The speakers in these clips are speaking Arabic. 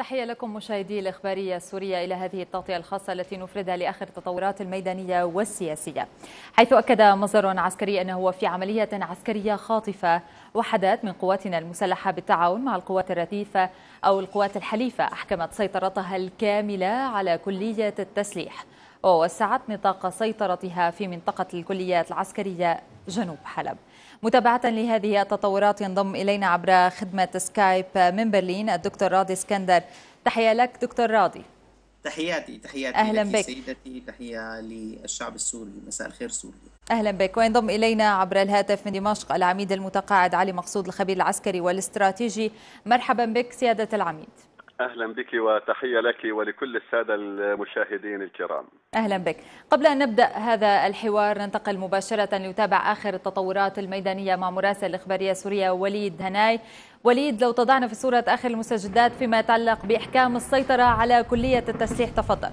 تحية لكم مشاهدي الإخبارية السورية إلى هذه التغطية الخاصة التي نفردها لآخر التطورات الميدانية والسياسية، حيث أكد مصدر عسكري أنه وفي عملية عسكرية خاطفة وحدات من قواتنا المسلحة بالتعاون مع القوات الرثيفة أو القوات الحليفة أحكمت سيطرتها الكاملة على كلية التسليح ووسعت نطاق سيطرتها في منطقة الكليات العسكرية جنوب حلب. متابعة لهذه التطورات ينضم إلينا عبر خدمة سكايب من برلين الدكتور راضي اسكندر. تحية لك دكتور راضي. تحياتي أهلا لك بك سيدتي، تحية للشعب السوري. مساء الخير سوريا. أهلا بك. وينضم إلينا عبر الهاتف من دمشق العميد المتقاعد علي مقصود الخبير العسكري والاستراتيجي. مرحبا بك سيادة العميد. أهلا بك وتحية لك ولكل السادة المشاهدين الكرام. أهلا بك. قبل أن نبدأ هذا الحوار ننتقل مباشرة لنتابع آخر التطورات الميدانية مع مراسل الإخبارية السورية وليد هناي. وليد، لو تضعنا في صورة آخر المستجدات فيما يتعلق بإحكام السيطرة على كلية التسليح، تفضل.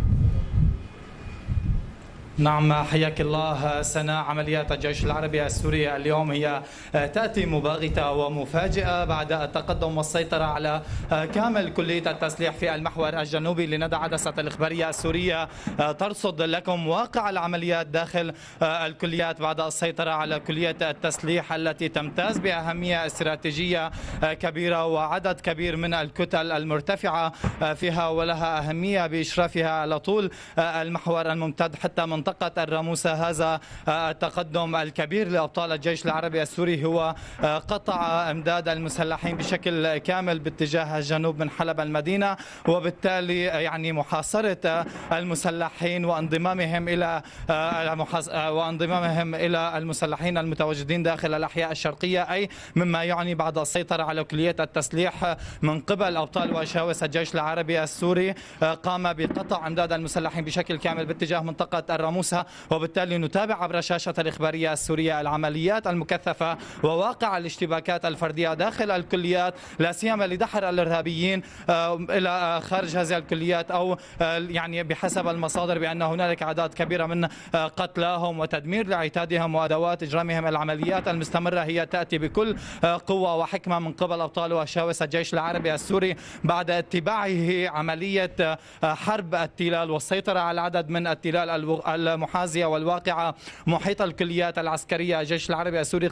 نعم، حياك الله سنة. عمليات الجيش العربي السوري اليوم هي تأتي مباغتة ومفاجئة بعد التقدم والسيطرة على كامل كلية التسليح في المحور الجنوبي. لندى عدسة الإخبارية السورية ترصد لكم واقع العمليات داخل الكليات بعد السيطرة على كلية التسليح التي تمتاز بأهمية استراتيجية كبيرة وعدد كبير من الكتل المرتفعة فيها، ولها أهمية بإشرافها على طول المحور الممتد حتى منطقة الراموسة. هذا التقدم الكبير لأبطال الجيش العربي السوري هو قطع امداد المسلحين بشكل كامل باتجاه الجنوب من حلب المدينة، وبالتالي يعني محاصرة المسلحين وانضمامهم إلى المسلحين المتواجدين داخل الأحياء الشرقية، أي مما يعني بعد السيطرة على كلية التسليح من قبل أبطال وشاوس الجيش العربي السوري قام بقطع امداد المسلحين بشكل كامل باتجاه منطقة الراموسة. وبالتالي نتابع عبر شاشة الإخبارية السورية العمليات المكثفة وواقع الاشتباكات الفردية داخل الكليات، لا سيما لدحر الإرهابيين إلى خارج هذه الكليات، أو يعني بحسب المصادر بأن هنالك أعداد كبيرة من قتلاهم وتدمير لعتادهم وأدوات إجرامهم. العمليات المستمرة هي تأتي بكل قوة وحكمة من قبل أبطال وشاوس الجيش العربي السوري بعد اتباعه عملية حرب التلال والسيطرة على عدد من التلال المحاذية والواقعة محيط الكليات العسكرية. الجيش العربي السوري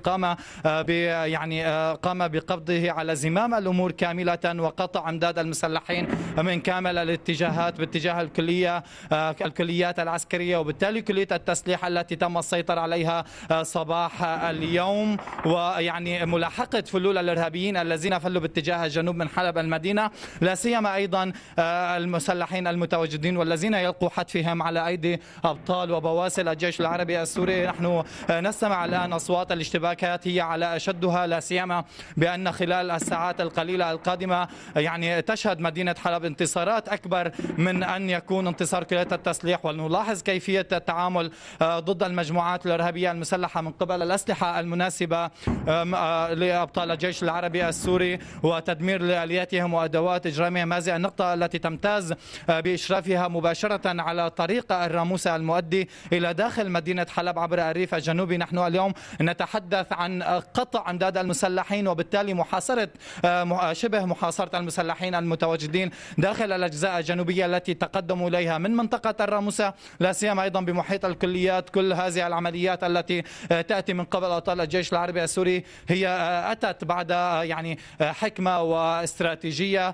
قام بقبضه على زمام الأمور كاملة وقطع امداد المسلحين من كامل الاتجاهات باتجاه الكليات العسكرية، وبالتالي كلية التسليح التي تم السيطرة عليها صباح اليوم، ويعني ملاحقة فلول الإرهابيين الذين فلوا باتجاه الجنوب من حلب المدينة، لا سيما أيضا المسلحين المتواجدين والذين يلقوا حتفهم على أيدي أبطال وبواسل الجيش العربي السوري. نحن نستمع الآن أصوات الاشتباكات هي على أشدها، لا سيما بأن خلال الساعات القليلة القادمة يعني تشهد مدينة حلب انتصارات أكبر من أن يكون انتصار كلية التسليح. ونلاحظ كيفية التعامل ضد المجموعات الإرهابية المسلحة من قبل الأسلحة المناسبة لأبطال الجيش العربي السوري وتدمير لآلياتهم وأدوات إجرامهم. هذه النقطة التي تمتاز بإشرافها مباشرة على طريق الراموسة المؤدي إلى داخل مدينة حلب عبر الريف الجنوبي. نحن اليوم نتحدث عن قطع امداد المسلحين وبالتالي محاصرة شبه محاصرة المسلحين المتواجدين داخل الأجزاء الجنوبية التي تقدموا إليها من منطقة الراموسة، لا سيما أيضا بمحيط الكليات. كل هذه العمليات التي تأتي من قبل أبطال الجيش العربي السوري هي أتت بعد يعني حكمة واستراتيجية،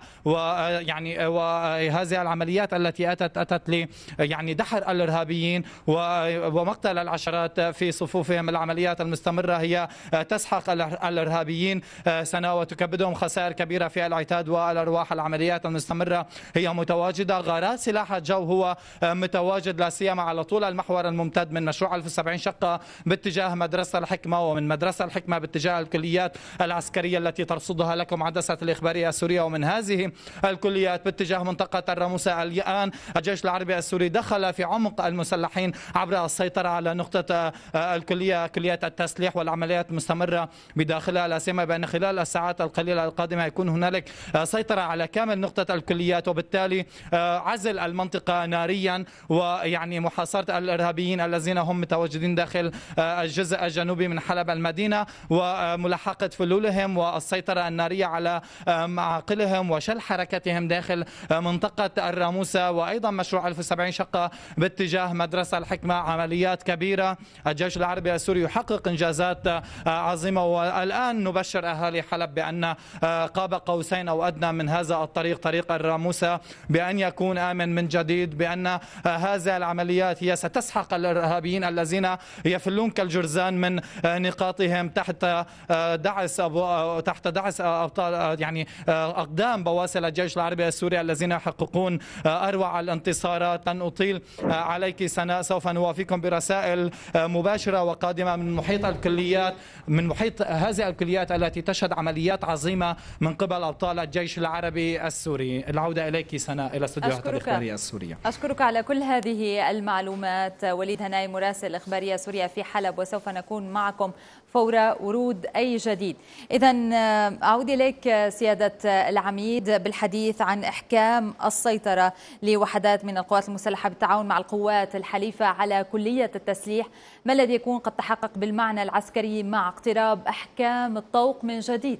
وهذه العمليات التي أتت لي يعني دحر الإرهابيين ومقتل العشرات في صفوفهم. العمليات المستمرة هي تسحق الإرهابيين سنة وتكبدهم خسائر كبيرة في العتاد والأرواح. العمليات المستمرة هي متواجدة. غارات سلاح الجو هو متواجد لا سيما على طول المحور الممتد من مشروع 1070 شقة باتجاه مدرسة الحكمة، ومن مدرسة الحكمة باتجاه الكليات العسكرية التي ترصدها لكم عدسة الإخبارية السورية، ومن هذه الكليات باتجاه منطقة الراموسة. الآن الجيش العربي السوري دخل في عمق المسلحين المسلحين عبر السيطرة على نقطة كليات التسليح، والعمليات مستمرة بداخلها، لا سيما بأن خلال الساعات القليلة القادمة يكون هنالك سيطرة على كامل نقطة الكليات، وبالتالي عزل المنطقة ناريا، ويعني محاصرة الإرهابيين الذين هم متواجدين داخل الجزء الجنوبي من حلب المدينة، وملاحقة فلولهم والسيطرة النارية على معاقلهم وشل حركتهم داخل منطقة الراموسة. وأيضا مشروع 1070 شقة باتجاه مدرسة الحكمة، عمليات كبيرة. الجيش العربي السوري يحقق إنجازات عظيمة، والآن نبشر أهالي حلب بأن قاب قوسين أو أدنى من هذا الطريق، طريق الراموسة، بأن يكون آمن من جديد، بأن هذه العمليات هي ستسحق الإرهابيين الذين يفلون كالجرذان من نقاطهم تحت دعس أبطال يعني أقدام بواسل الجيش العربي السوري الذين يحققون أروع الانتصارات. لن أطيل عليك سناء، سوف نوافيكم برسائل مباشرة وقادمة من محيط الكليات، من محيط هذه الكليات التي تشهد عمليات عظيمة من قبل أبطال الجيش العربي السوري. العودة إليك سناء إلى استوديوهات الإخبارية السورية. أشكرك على كل هذه المعلومات. وليد هناي، مراسل الإخبارية السورية في حلب، وسوف نكون معكم فور ورود أي جديد. إذن أعود إليك سيادة العميد بالحديث عن إحكام السيطرة لوحدات من القوات المسلحة بالتعاون مع القوات الحليفة على كلية التسليح. ما الذي يكون قد تحقق بالمعنى العسكري مع اقتراب أحكام الطوق من جديد؟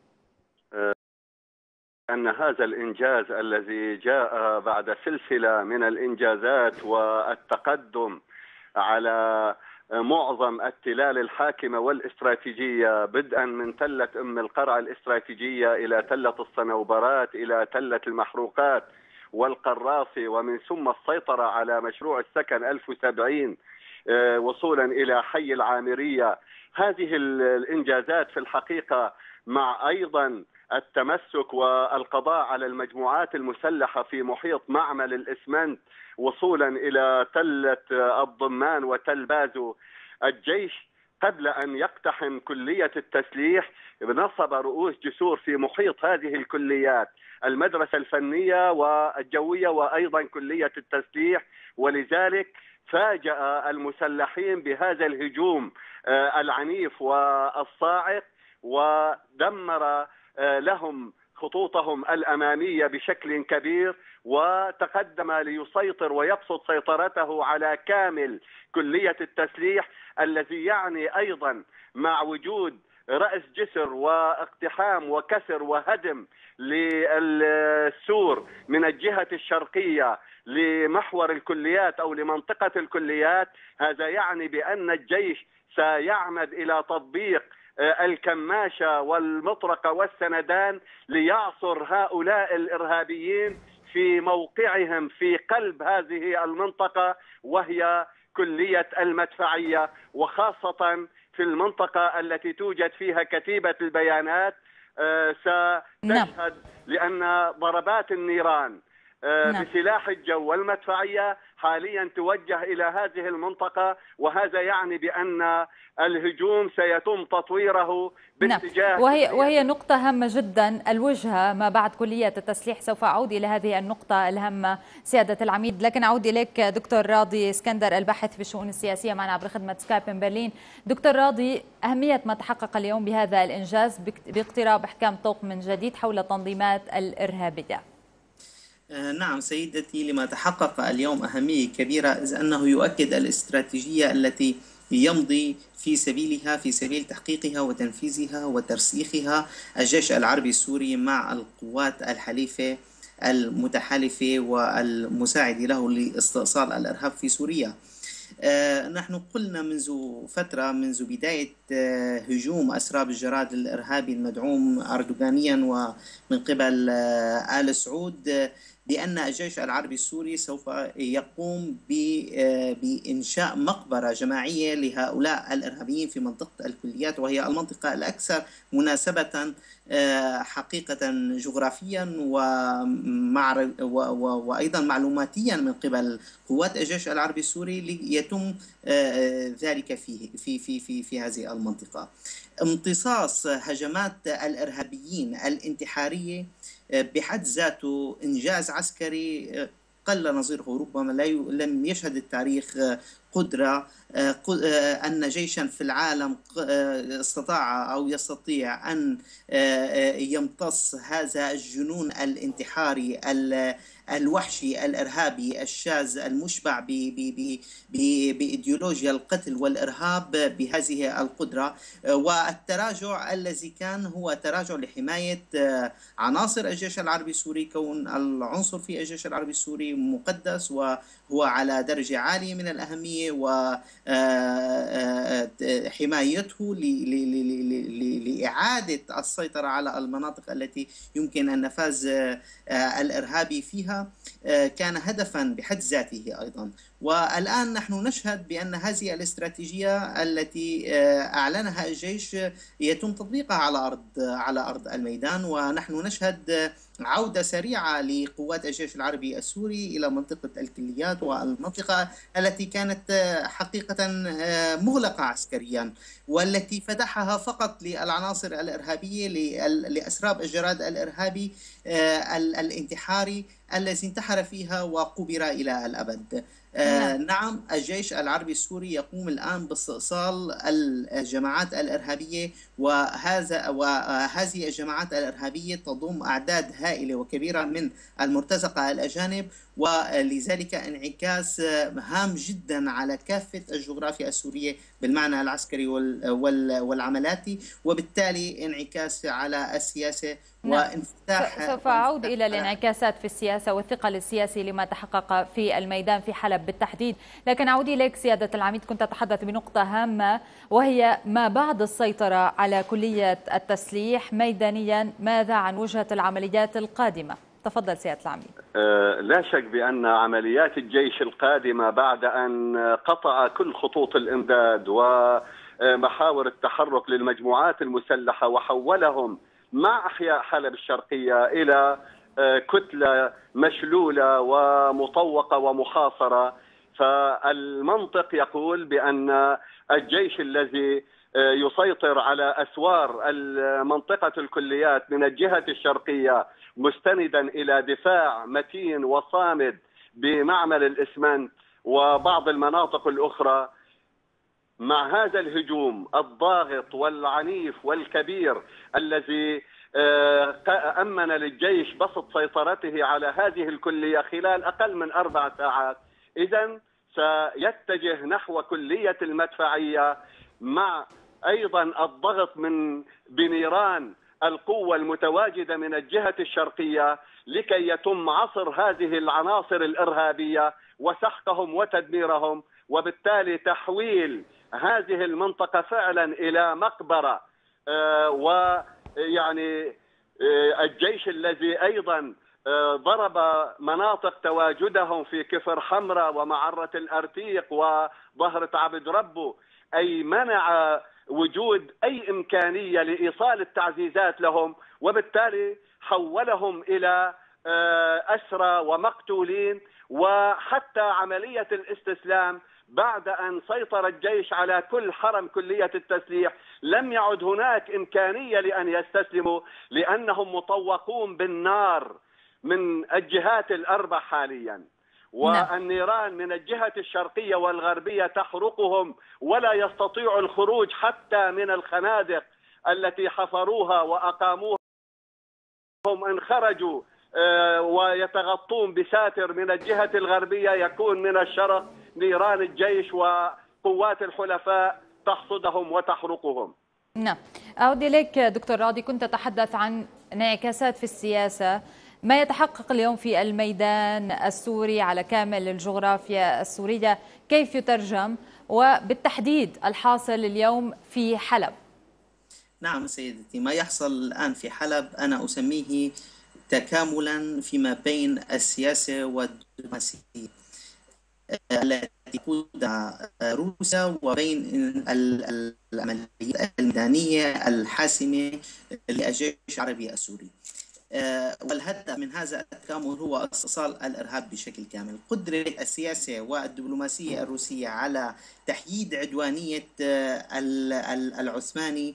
أن هذا الإنجاز الذي جاء بعد سلسلة من الإنجازات والتقدم على معظم التلال الحاكمة والاستراتيجية، بدءا من تلة أم القرع الاستراتيجية إلى تلة الصنوبرات إلى تلة المحروقات والقراصي، ومن ثم السيطرة على مشروع السكن 1070 وصولا إلى حي العامرية. هذه الإنجازات في الحقيقة مع أيضا التمسك والقضاء على المجموعات المسلحة في محيط معمل الإسمنت وصولا إلى تلة الضمان وتل بازو. الجيش قبل أن يقتحم كلية التسليح نصب رؤوس جسور في محيط هذه الكليات، المدرسة الفنية والجوية وأيضا كلية التسليح، ولذلك فاجأ المسلحين بهذا الهجوم العنيف والصاعق، ودمر لهم خطوطهم الأمامية بشكل كبير، وتقدم ليسيطر ويبسط سيطرته على كامل كلية التسليح، الذي يعني أيضا مع وجود رأس جسر واقتحام وكسر وهدم للسور من الجهة الشرقية لمحور الكليات أو لمنطقة الكليات. هذا يعني بأن الجيش سيعمد إلى تطبيق الكماشة والمطرقة والسندان ليعصر هؤلاء الإرهابيين في موقعهم في قلب هذه المنطقة، وهي كلية المدفعية، وخاصة في المنطقة التي توجد فيها كتيبة البيانات. ستشهد لأن ضربات النيران بسلاح الجو والمدفعية حاليا توجه إلى هذه المنطقة، وهذا يعني بأن الهجوم سيتم تطويره باتجاه وهي نقطة هامة جدا، الوجهة ما بعد كلية التسليح. سوف أعود إلى هذه النقطة الهامة سيادة العميد، لكن أعود إليك دكتور راضي اسكندر، الباحث في الشؤون السياسية معنا عبر خدمة سكايب من برلين. دكتور راضي، أهمية ما تحقق اليوم بهذا الإنجاز باقتراب إحكام طوق من جديد حول التنظيمات الإرهابية. نعم سيدتي، لما تحقق اليوم أهمية كبيرة، إذ أنه يؤكد الاستراتيجية التي يمضي في سبيل تحقيقها وتنفيذها وترسيخها الجيش العربي السوري مع القوات الحليفة المتحالفة والمساعدة له لاستئصال الإرهاب في سوريا. نحن قلنا منذ فترة، منذ بداية هجوم أسراب الجراد الإرهابي المدعوم أردوغانيا ومن قبل آل سعود، بأن الجيش العربي السوري سوف يقوم بإنشاء مقبرة جماعية لهؤلاء الإرهابيين في منطقة الكليات، وهي المنطقة الأكثر مناسبة حقيقة جغرافيا وأيضا معلوماتيا من قبل قوات الجيش العربي السوري ليتم ذلك في هذه المنطقة. امتصاص هجمات الإرهابيين الانتحارية بحد ذاته إنجاز عسكري قل نظيره، ربما لم يشهد التاريخ قدرة أن جيشا في العالم استطاع أو يستطيع أن يمتص هذا الجنون الانتحاري الوحشي الإرهابي الشاذ المشبع بإيديولوجيا القتل والإرهاب بهذه القدرة. والتراجع الذي كان هو تراجع لحماية عناصر الجيش العربي السوري، كون العنصر في الجيش العربي السوري مقدس وهو على درجة عالية من الأهمية، وحمايته لإعادة السيطرة على المناطق التي يمكن النفاذ الإرهابي فيها كان هدفا بحد ذاته أيضا. والآن نحن نشهد بأن هذه الاستراتيجية التي أعلنها الجيش يتم تطبيقها على أرض الميدان، ونحن نشهد عودة سريعة لقوات الجيش العربي السوري إلى منطقة الكليات، والمنطقة التي كانت حقيقة مغلقة عسكريا، والتي فتحها فقط للعناصر الإرهابية، لأسراب الجراد الإرهابي الانتحاري الذي انتحر فيها وقبر إلى الأبد. نعم، الجيش العربي السوري يقوم الآن باستئصال الجماعات الإرهابية، وهذه الجماعات الإرهابية تضم أعداد هائلة وكبيرة من المرتزقة الأجانب، ولذلك انعكاس هام جدا على كافة الجغرافيا السورية بالمعنى العسكري والعملاتي، وبالتالي انعكاس على السياسة وانفتاح. سوف أعود إلى الانعكاسات في السياسة والثقل السياسي لما تحقق في الميدان في حلب بالتحديد، لكن أعود إليك سيادة العميد. كنت تتحدث بنقطة هامة وهي ما بعد السيطرة على كلية التسليح ميدانيا، ماذا عن وجهة العمليات القادمة؟ تفضل سيادة العميد. لا شك بأن عمليات الجيش القادمة بعد أن قطع كل خطوط الإمداد ومحاور التحرك للمجموعات المسلحة وحولهم مع أحياء حلب الشرقية إلى كتلة مشلولة ومطوقة ومحاصرة، فالمنطق يقول بأن الجيش الذي يسيطر على أسوار منطقة الكليات من الجهة الشرقية مستندا إلى دفاع متين وصامد بمعمل الإسمنت وبعض المناطق الأخرى، مع هذا الهجوم الضاغط والعنيف والكبير الذي أمن للجيش بسط سيطرته على هذه الكلية خلال أقل من 4 ساعات، إذن سيتجه نحو كلية المدفعية مع أيضا الضغط بنيران القوة المتواجدة من الجهة الشرقية لكي يتم عصر هذه العناصر الإرهابية وسحقهم وتدميرهم، وبالتالي تحويل هذه المنطقة فعلا إلى مقبرة. ويعني الجيش الذي أيضا ضرب مناطق تواجدهم في كفر حمراء ومعرة الأرتيق وظهرة عبد ربه، أي منع وجود أي إمكانية لإيصال التعزيزات لهم، وبالتالي حولهم إلى أسرى ومقتولين. وحتى عملية الاستسلام بعد أن سيطر الجيش على كل حرم كلية التسليح لم يعد هناك إمكانية لأن يستسلموا، لأنهم مطوقون بالنار من الجهات الأربع حاليا، والنيران من الجهة الشرقية والغربية تحرقهم ولا يستطيع الخروج حتى من الخنادق التي حفروها وأقاموها. هم إن خرجوا ويتغطون بساتر من الجهة الغربية يكون من الشرق نيران الجيش وقوات الحلفاء تحصدهم وتحرقهم. نعم، أعود إليك دكتور راضي. كنت تتحدث عن انعكاسات في السياسة، ما يتحقق اليوم في الميدان السوري على كامل الجغرافيا السورية كيف يترجم، وبالتحديد الحاصل اليوم في حلب؟ نعم سيدتي، ما يحصل الآن في حلب أنا أسميه تكاملا فيما بين السياسة والدبلوماسية التي تقودها روسيا وبين العمليات الميدانية الحاسمة للجيش العربي السوري. والهدف من هذا التكامل هو استصال الإرهاب بشكل كامل. قدرة السياسة والدبلوماسية الروسية على تحييد عدوانية العثماني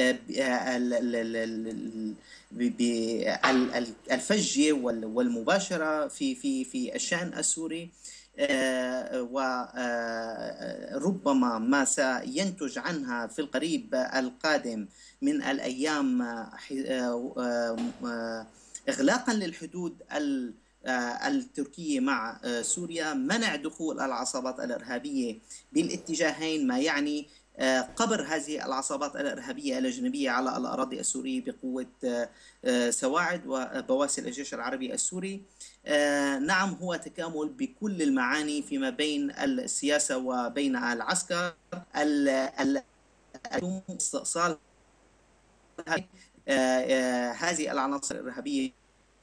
بالفجة والمباشرة في الشأن السوري، وربما ما سينتج عنها في القريب القادم من الأيام إغلاقا للحدود التركية مع سوريا، منع دخول العصابات الإرهابية بالاتجاهين، ما يعني قبر هذه العصابات الإرهابية الأجنبية على الأراضي السورية بقوة سواعد وبواسل الجيش العربي السوري. نعم، هو تكامل بكل المعاني فيما بين السياسة وبين العسكر. استئصال هذه العناصر الإرهابية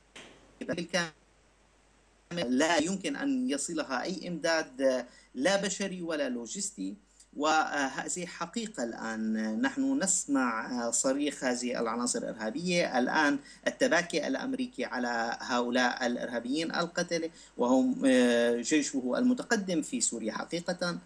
لا يمكن أن يصلها أي إمداد لا بشري ولا لوجستي، وهذه حقيقة. الآن نحن نسمع صريخ هذه العناصر الإرهابية، الآن التباكي الأمريكي على هؤلاء الإرهابيين القتلة وهم جيشه المتقدم في سوريا حقيقة.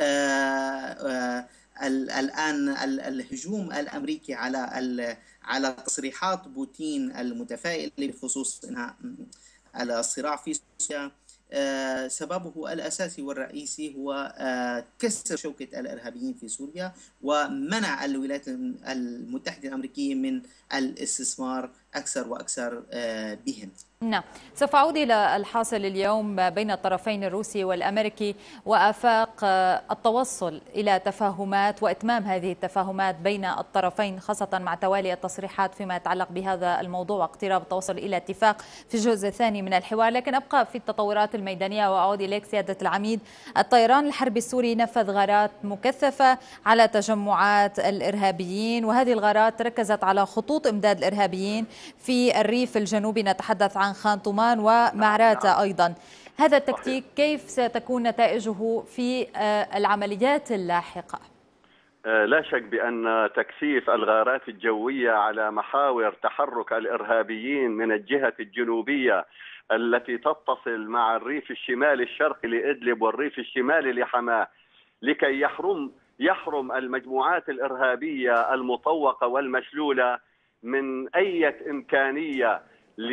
الآن الهجوم الأمريكي على تصريحات بوتين المتفائلة بخصوص إنهاء الصراع في سوريا، سببه الأساسي والرئيسي هو كسر شوكة الإرهابيين في سوريا ومنع الولايات المتحدة الأمريكية من الاستثمار أكثر وأكثر بهم. نعم، سوف أعود إلى الحاصل اليوم بين الطرفين الروسي والأمريكي وآفاق التوصل إلى تفاهمات وإتمام هذه التفاهمات بين الطرفين، خاصة مع توالي التصريحات فيما يتعلق بهذا الموضوع واقتراب التوصل إلى اتفاق في الجزء الثاني من الحوار. لكن أبقى في التطورات الميدانية وأعود إليك سيادة العميد. الطيران الحربي السوري نفذ غارات مكثفة على تجمعات الإرهابيين، وهذه الغارات ركزت على خطوط إمداد الإرهابيين في الريف الجنوبي، نتحدث عن خان طومان ومعراتة أيضا. هذا التكتيك كيف ستكون نتائجه في العمليات اللاحقة؟ لا شك بأن تكثيف الغارات الجوية على محاور تحرك الإرهابيين من الجهة الجنوبية التي تتصل مع الريف الشمالي الشرقي لإدلب والريف الشمالي لحماه، لكي يحرم المجموعات الإرهابية المطوقة والمشلولة من أي إمكانية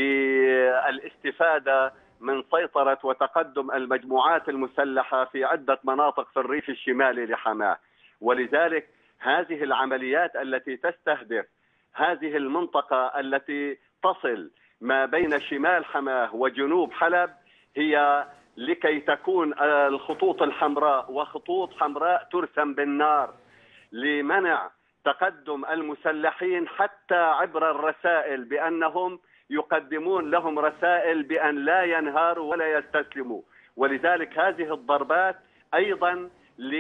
للاستفادة من سيطرة وتقدم المجموعات المسلحة في عدة مناطق في الريف الشمالي لحماه. ولذلك هذه العمليات التي تستهدف هذه المنطقة التي تصل ما بين شمال حماه وجنوب حلب هي لكي تكون الخطوط الحمراء وخطوط حمراء ترسم بالنار لمنع تقدم المسلحين، حتى عبر الرسائل بأنهم يقدمون لهم رسائل بأن لا ينهاروا ولا يستسلموا. ولذلك هذه الضربات أيضا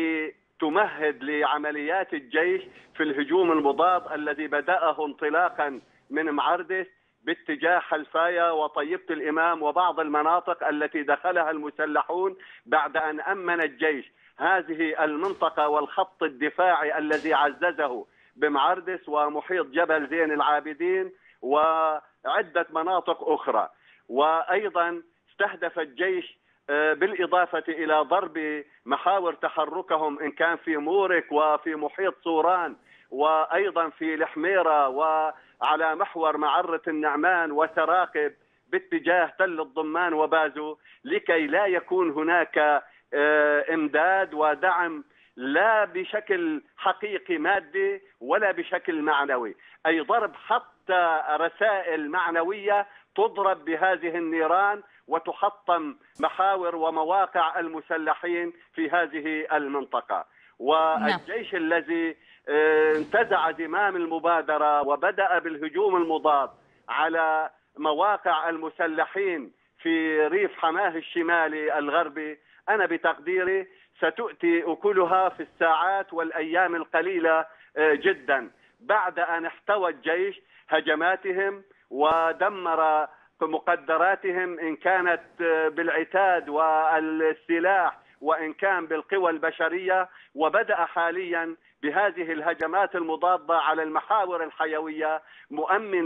لتمهد لعمليات الجيش في الهجوم المضاد الذي بدأه انطلاقا من معردس باتجاه حلفاية وطيبة الإمام وبعض المناطق التي دخلها المسلحون بعد أن أمن الجيش هذه المنطقة والخط الدفاعي الذي عززه بمعردس ومحيط جبل زين العابدين وعدة مناطق أخرى. وأيضا استهدف الجيش بالإضافة إلى ضرب محاور تحركهم إن كان في مورك وفي محيط صوران وأيضا في الحميرة وعلى محور معرة النعمان وتراقب باتجاه تل الضمان وبازو، لكي لا يكون هناك إمداد ودعم لا بشكل حقيقي مادي ولا بشكل معنوي، أي ضرب حتى رسائل معنوية تضرب بهذه النيران وتحطم محاور ومواقع المسلحين في هذه المنطقة. والجيش الذي انتزع زمام المبادرة وبدأ بالهجوم المضاد على مواقع المسلحين في ريف حماه الشمالي الغربي، أنا بتقديري ستؤتي أكلها في الساعات والأيام القليلة جدا بعد أن احتوى الجيش هجماتهم ودمر مقدراتهم إن كانت بالعتاد والسلاح وإن كان بالقوى البشرية، وبدأ حاليا بهذه الهجمات المضادة على المحاور الحيوية مؤمنا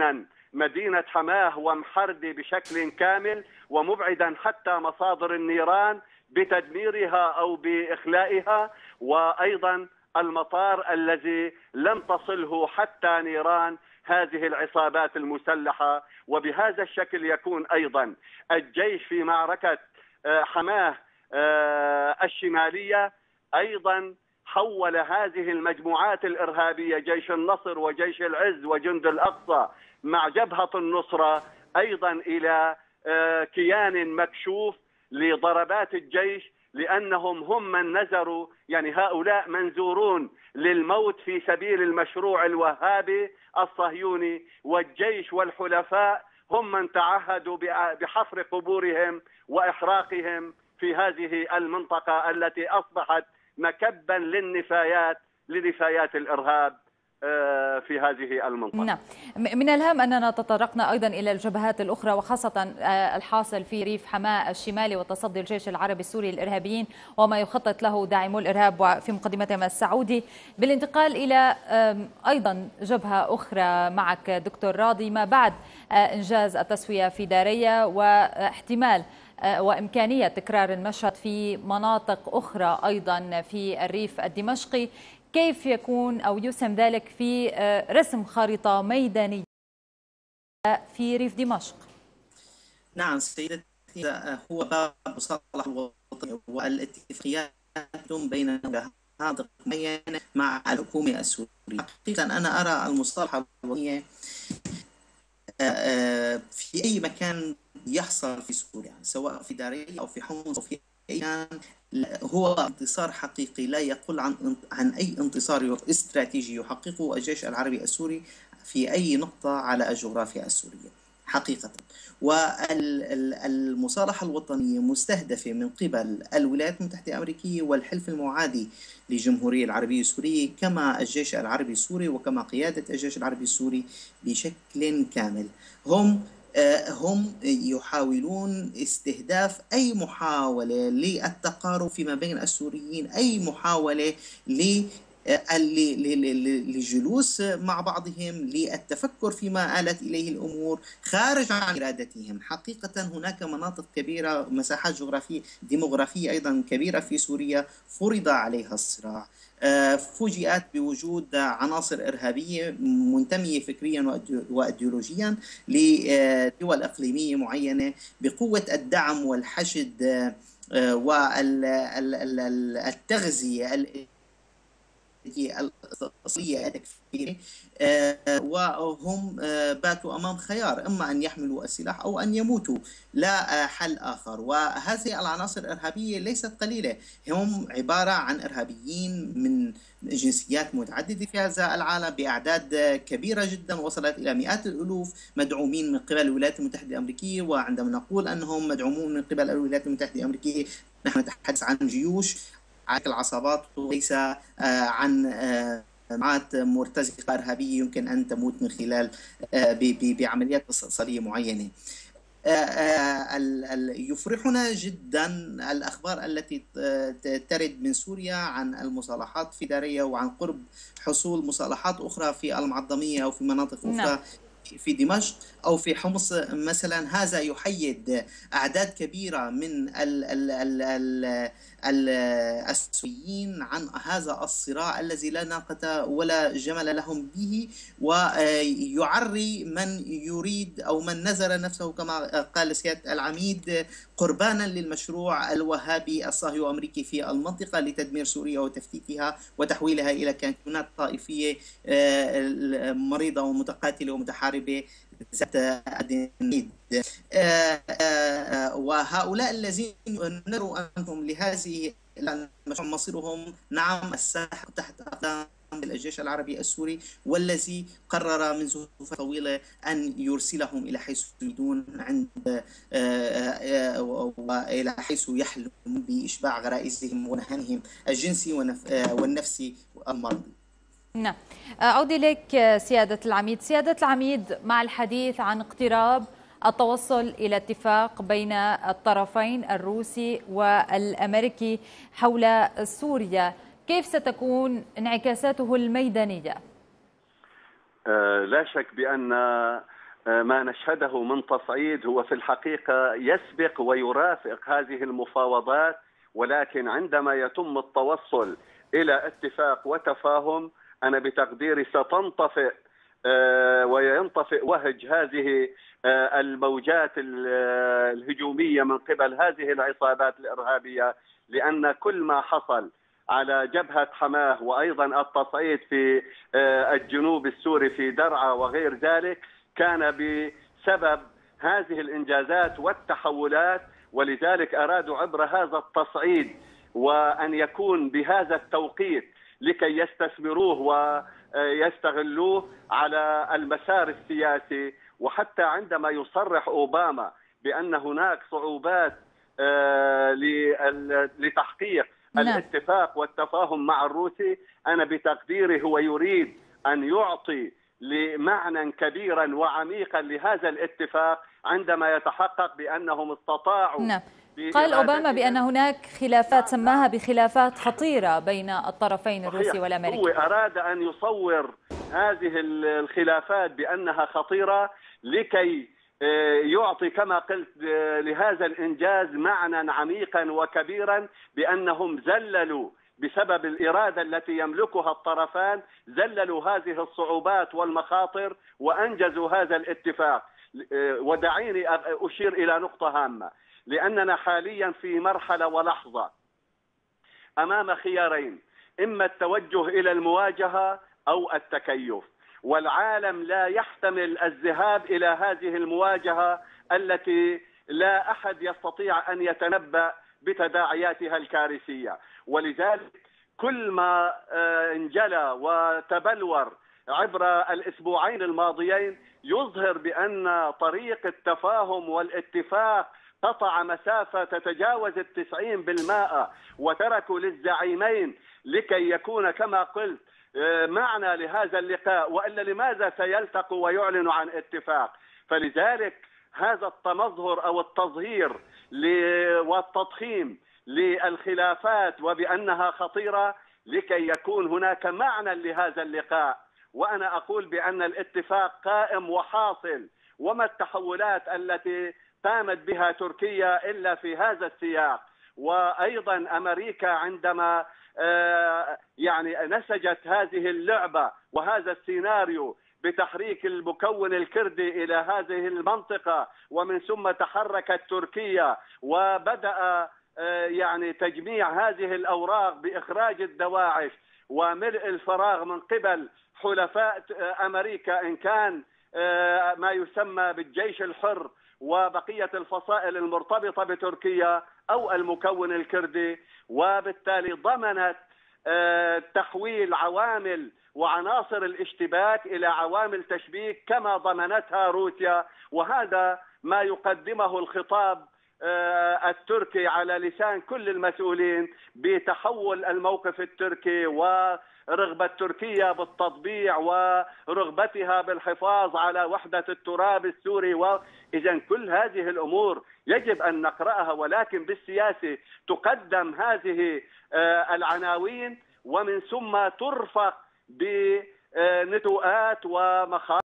مدينة حماه ومحردي بشكل كامل، ومبعدا حتى مصادر النيران بتدميرها أو بإخلائها، وأيضا المطار الذي لم تصله حتى نيران هذه العصابات المسلحة. وبهذا الشكل يكون أيضا الجيش في معركة حماه الشمالية أيضا حول هذه المجموعات الإرهابية، جيش النصر وجيش العز وجند الأقصى مع جبهة النصرة، أيضا إلى كيان مكشوف لضربات الجيش، لأنهم هم من نزروا، يعني هؤلاء منزورون للموت في سبيل المشروع الوهابي الصهيوني، والجيش والحلفاء هم من تعهدوا بحفر قبورهم وإحراقهم في هذه المنطقة التي أصبحت مكبا لنفايات الإرهاب في هذه المنطقة. نعم. من الهام أننا تطرقنا أيضا إلى الجبهات الأخرى، وخاصة الحاصل في ريف حماة الشمالي وتصدي الجيش العربي السوري الإرهابيين وما يخطط له داعمو الإرهاب وفي مقدمتهم السعودي. بالانتقال إلى أيضا جبهة أخرى معك دكتور راضي، ما بعد إنجاز التسوية في دارية واحتمال وإمكانية تكرار المشهد في مناطق أخرى أيضا في الريف الدمشقي، كيف يكون أو يسهم ذلك في رسم خارطة ميدانية في ريف دمشق؟ نعم سيدتي، هو باب مصالح الوطني والاتفاقيات بين مناطق معينة مع الحكومة السورية. حقيقة أنا أرى المصالحة الوطنية في أي مكان يحصل في سوريا، سواء في دارية أو في حمص أو في أي مكان، هو انتصار حقيقي لا يقل عن أي انتصار استراتيجي يحققه الجيش العربي السوري في أي نقطة على الجغرافيا السورية حقيقة. والمصالحة الوطنية مستهدفة من قبل الولايات المتحدة الأمريكية والحلف المعادي للجمهورية العربية السورية، كما الجيش العربي السوري وكما قيادة الجيش العربي السوري بشكل كامل. هم يحاولون استهداف أي محاولة للتقارب فيما بين السوريين، أي محاولة للجلوس مع بعضهم، للتفكر فيما آلت إليه الأمور خارج عن إرادتهم. حقيقة هناك مناطق كبيرة، مساحات جغرافية ديموغرافية أيضا كبيرة في سوريا فرض عليها الصراع، فوجئت بوجود عناصر إرهابية منتمية فكريا وأيديولوجيا لدول إقليمية معينة بقوة الدعم والحشد والتغذية الأصلية التكفيرية، وهم باتوا أمام خيار، إما أن يحملوا السلاح أو أن يموتوا، لا حل آخر. وهذه العناصر الإرهابية ليست قليلة، هم عبارة عن إرهابيين من جنسيات متعددة في هذا العالم بأعداد كبيرة جدا وصلت إلى مئات الألوف، مدعومين من قبل الولايات المتحدة الأمريكية. وعندما نقول أنهم مدعومون من قبل الولايات المتحدة الأمريكية نحن نتحدث عن جيوش العصابات وليس عن جماعات مرتزقة إرهابية يمكن أن تموت من خلال بعمليات استئصالية معينة. يفرحنا جدا الأخبار التي ترد من سوريا عن المصالحات في دارية وعن قرب حصول مصالحات أخرى في المعظمية أو في مناطق أخرى في دمشق أو في حمص مثلا. هذا يحيد أعداد كبيرة من السوريين عن هذا الصراع الذي لا ناقة ولا جمل لهم به، ويعري من يريد أو من نزل نفسه كما قال سيادة العميد قربانا للمشروع الوهابي الصهيوني الأمريكي في المنطقة لتدمير سوريا وتفتيتها وتحويلها إلى كيانات طائفية مريضة ومتقاتلة ومتحاربة ذات أدنيد. وهؤلاء الذين نروا أنهم لهذه مصيرهم نعم الساحق تحت أقدام الجيش العربي السوري، والذي قرر منذ فترة طويلة أن يرسلهم إلى حيث يريدون عند وإلى حيث يحلم بإشباع غرائزهم ونهانهم الجنسي والنفسي المرضي. نعم. أعود إليك سيادة العميد. سيادة العميد، مع الحديث عن اقتراب التوصل إلى اتفاق بين الطرفين الروسي والأمريكي حول سوريا، كيف ستكون انعكاساته الميدانية؟ لا شك بأن ما نشهده من تصعيد هو في الحقيقة يسبق ويرافق هذه المفاوضات، ولكن عندما يتم التوصل إلى اتفاق وتفاهم أنا بتقديري ستنطفئ وينطفئ وهج هذه الموجات الهجومية من قبل هذه العصابات الإرهابية، لأن كل ما حصل على جبهة حماه وأيضا التصعيد في الجنوب السوري في درعا وغير ذلك كان بسبب هذه الإنجازات والتحولات، ولذلك أرادوا عبر هذا التصعيد وأن يكون بهذا التوقيت لكي يستثمروه ويستغلوه على المسار السياسي. وحتى عندما يصرح أوباما بأن هناك صعوبات لتحقيق الاتفاق والتفاهم مع الروسي، أنا بتقديري هو يريد أن يعطي لمعنى كبيرا وعميقا لهذا الاتفاق عندما يتحقق بأنهم استطاعوا. قال أوباما بأن هناك خلافات سماها بخلافات خطيرة بين الطرفين الروسي والأمريكي. هو أراد أن يصور هذه الخلافات بأنها خطيرة لكي يعطي كما قلت لهذا الإنجاز معنى عميقا وكبيرا، بأنهم زللوا بسبب الإرادة التي يملكها الطرفان، زللوا هذه الصعوبات والمخاطر وأنجزوا هذا الاتفاق. ودعيني أشير إلى نقطة هامة، لأننا حاليا في مرحلة ولحظة أمام خيارين، إما التوجه إلى المواجهة أو التكيف، والعالم لا يحتمل الذهاب إلى هذه المواجهة التي لا أحد يستطيع أن يتنبأ بتداعياتها الكارثية. ولذلك كل ما انجلى وتبلور عبر الأسبوعين الماضيين يظهر بأن طريق التفاهم والاتفاق قطع مسافة تتجاوز 90%، وتركوا للزعيمين لكي يكون كما قلت معنى لهذا اللقاء، وإلا لماذا سيلتقوا ويعلنوا عن اتفاق؟ فلذلك هذا التمظهر أو التظهير والتضخيم للخلافات وبأنها خطيرة لكي يكون هناك معنى لهذا اللقاء. وأنا أقول بأن الاتفاق قائم وحاصل، وما التحولات التي قامت بها تركيا إلا في هذا السياق. وأيضا أمريكا عندما يعني نسجت هذه اللعبة وهذا السيناريو بتحريك المكون الكردي إلى هذه المنطقة، ومن ثم تحركت تركيا وبدأ يعني تجميع هذه الأوراق بإخراج الدواعش وملء الفراغ من قبل حلفاء أمريكا، إن كان ما يسمى بالجيش الحر وبقية الفصائل المرتبطة بتركيا أو المكون الكردي، وبالتالي ضمنت تحويل عوامل وعناصر الاشتباك إلى عوامل تشبيك كما ضمنتها روسيا. وهذا ما يقدمه الخطاب التركي على لسان كل المسؤولين بتحول الموقف التركي ورغبة تركيا بالتطبيع ورغبتها بالحفاظ على وحدة التراب السوري. وإذا كل هذه الأمور يجب أن نقرأها، ولكن بالسياسة تقدم هذه العناوين ومن ثم ترفق بندوءات ومخاطر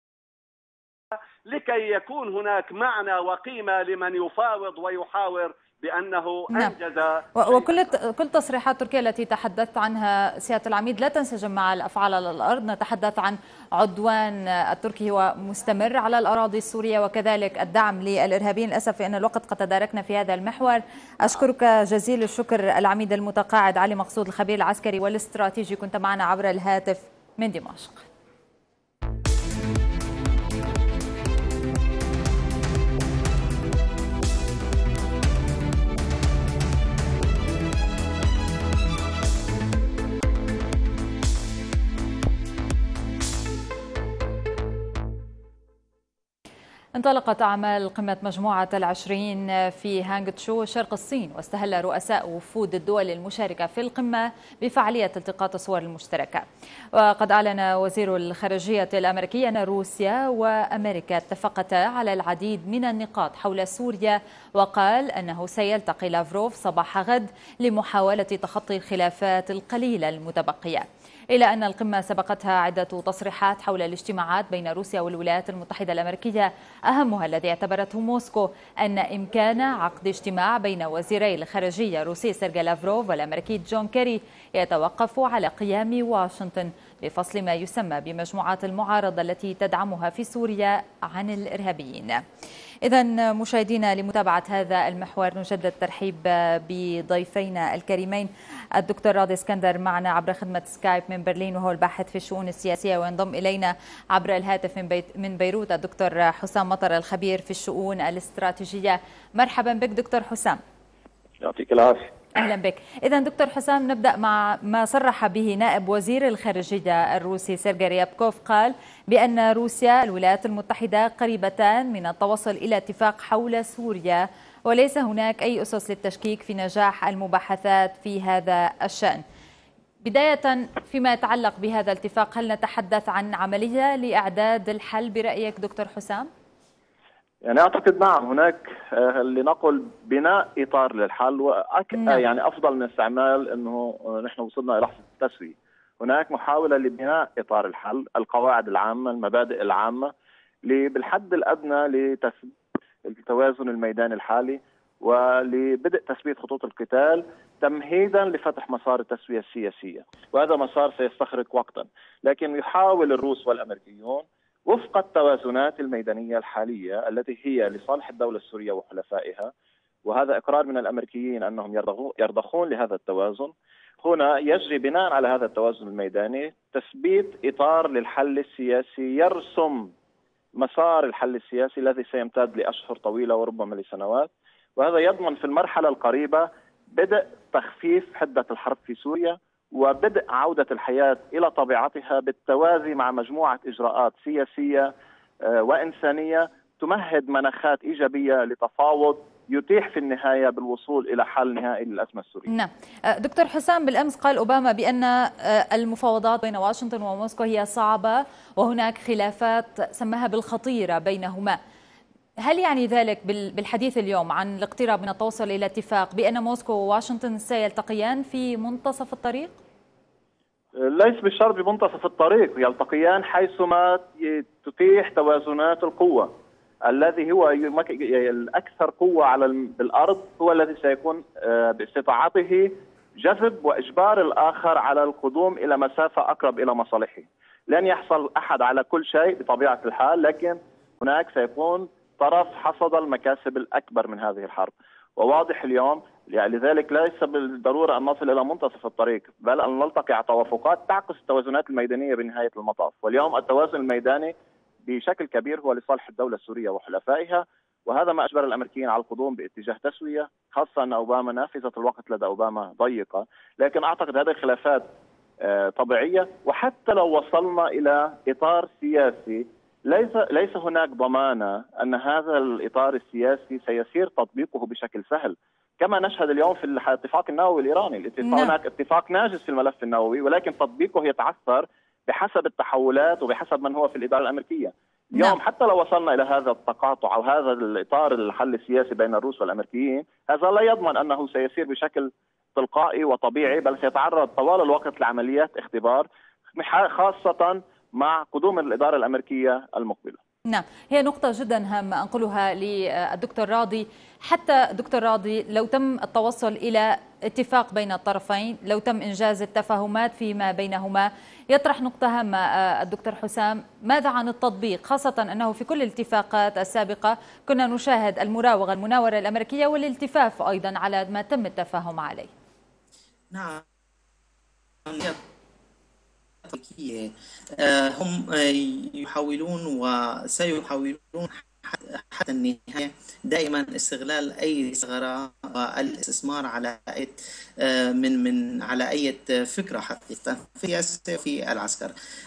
لكي يكون هناك معنى وقيمة لمن يفاوض ويحاور بأنه أنجز. وكل تصريحات تركيا التي تحدثت عنها سيادة العميد لا تنسجم مع الأفعال على الأرض. نتحدث عن عدوان التركي هو مستمر على الأراضي السورية، وكذلك الدعم للإرهابيين. للأسف أن الوقت قد تداركنا في هذا المحور. أشكرك جزيل الشكر العميد المتقاعد علي مقصود، الخبير العسكري والاستراتيجي، كنت معنا عبر الهاتف من دمشق. انطلقت أعمال قمة مجموعة ال20 في هانغتشو شرق الصين، واستهل رؤساء وفود الدول المشاركة في القمة بفعالية التقاط الصور المشتركة. وقد أعلن وزير الخارجية الأمريكي أن روسيا وأمريكا اتفقتا على العديد من النقاط حول سوريا، وقال أنه سيلتقي لافروف صباح غد لمحاولة تخطي الخلافات القليلة المتبقية. إلى أن القمة سبقتها عدة تصريحات حول الاجتماعات بين روسيا والولايات المتحدة الأمريكية، أهمها الذي اعتبرته موسكو أن إمكان عقد اجتماع بين وزيري الخارجية الروسي سيرجي لافروف والأمريكي جون كيري يتوقف على قيام واشنطن بفصل ما يسمى بمجموعات المعارضة التي تدعمها في سوريا عن الإرهابيين. إذن مشاهدينا، لمتابعة هذا المحور نجدد الترحيب بضيفينا الكريمين الدكتور راضي اسكندر معنا عبر خدمة سكايب من برلين وهو الباحث في الشؤون السياسية، وينضم إلينا عبر الهاتف من بيروت الدكتور حسام مطر الخبير في الشؤون الاستراتيجية. مرحبا بك دكتور حسام. يعطيك العافية. أهلا بك. إذا دكتور حسام، نبدأ مع ما صرح به نائب وزير الخارجية الروسي سيرجي ريابكوف. قال بأن روسيا الولايات المتحدة قريبتان من التوصل إلى اتفاق حول سوريا، وليس هناك أي أسس للتشكيك في نجاح المباحثات في هذا الشأن. بداية فيما يتعلق بهذا الاتفاق، هل نتحدث عن عملية لإعداد الحل برأيك دكتور حسام؟ يعني أعتقد نعم، هناك لنقل بناء إطار للحل، يعني أفضل من استعمال أنه نحن وصلنا إلى لحظة التسوية. هناك محاولة لبناء إطار الحل، القواعد العامة، المبادئ العامة، بالحد الأدنى لتثبيت التوازن الميداني الحالي ولبدء تثبيت خطوط القتال تمهيدا لفتح مسار التسوية السياسية، وهذا مسار سيستغرق وقتا. لكن يحاول الروس والأمريكيون وفق التوازنات الميدانية الحالية التي هي لصالح الدولة السورية وحلفائها، وهذا إقرار من الأمريكيين أنهم يرضخون لهذا التوازن. هنا يجري بناء على هذا التوازن الميداني تثبيت إطار للحل السياسي يرسم مسار الحل السياسي الذي سيمتد لأشهر طويلة وربما لسنوات، وهذا يضمن في المرحلة القريبة بدء تخفيف حدة الحرب في سوريا وبدء عودة الحياة إلى طبيعتها بالتوازي مع مجموعة إجراءات سياسية وإنسانية تمهد مناخات إيجابية لتفاوض يتيح في النهاية بالوصول إلى حل نهائي للأزمة السورية. نعم. دكتور حسام، بالأمس قال أوباما بأن المفاوضات بين واشنطن وموسكو هي صعبة وهناك خلافات سماها بالخطيرة بينهما. هل يعني ذلك بالحديث اليوم عن الاقتراب من التوصل إلى اتفاق بأن موسكو وواشنطن سيلتقيان في منتصف الطريق؟ ليس بالشرط بمنتصف الطريق، يلتقيان حيثما تتيح توازنات القوة. الذي هو الأكثر قوة على بالأرض هو الذي سيكون باستطاعته جذب وإجبار الآخر على القدوم إلى مسافة أقرب إلى مصالحه. لن يحصل أحد على كل شيء بطبيعة الحال، لكن هناك سيكون طرف حصد المكاسب الأكبر من هذه الحرب. وواضح اليوم، يعني لذلك ليس بالضرورة أن نصل إلى منتصف الطريق، بل أن نلتقي على توافقات تعكس التوازنات الميدانية بنهاية المطاف. واليوم التوازن الميداني بشكل كبير هو لصالح الدولة السورية وحلفائها، وهذا ما أجبر الأمريكيين على القدوم باتجاه تسوية، خاصة أن أوباما نافذة الوقت لدى أوباما ضيقة. لكن أعتقد هذه الخلافات طبيعية، وحتى لو وصلنا إلى إطار سياسي ليس هناك ضمانة أن هذا الإطار السياسي سيسير تطبيقه بشكل سهل، كما نشهد اليوم في الاتفاق النووي الإيراني. هناك اتفاق ناجز في الملف النووي، ولكن تطبيقه يتعثر بحسب التحولات وبحسب من هو في الإدارة الأمريكية. اليوم حتى لو وصلنا إلى هذا التقاطع أو هذا الإطار الحل السياسي بين الروس والأمريكيين، هذا لا يضمن أنه سيسير بشكل تلقائي وطبيعي، بل سيتعرض طوال الوقت لعمليات اختبار، خاصة مع قدوم الإدارة الأمريكية المقبلة. نعم، هي نقطة جدا هامة أنقلها للدكتور راضي. حتى دكتور راضي، لو تم التوصل إلى اتفاق بين الطرفين، لو تم إنجاز التفاهمات فيما بينهما، يطرح نقطة هامة الدكتور حسام: ماذا عن التطبيق؟ خاصة أنه في كل الاتفاقات السابقة كنا نشاهد المناورة الأمريكية والالتفاف أيضا على ما تم التفاهم عليه. نعم، هم يحاولون وسيحاولون حتى النهاية دائما استغلال أي ثغرة والاستثمار على على أي فكرة حقيقة في السياسة في العسكر.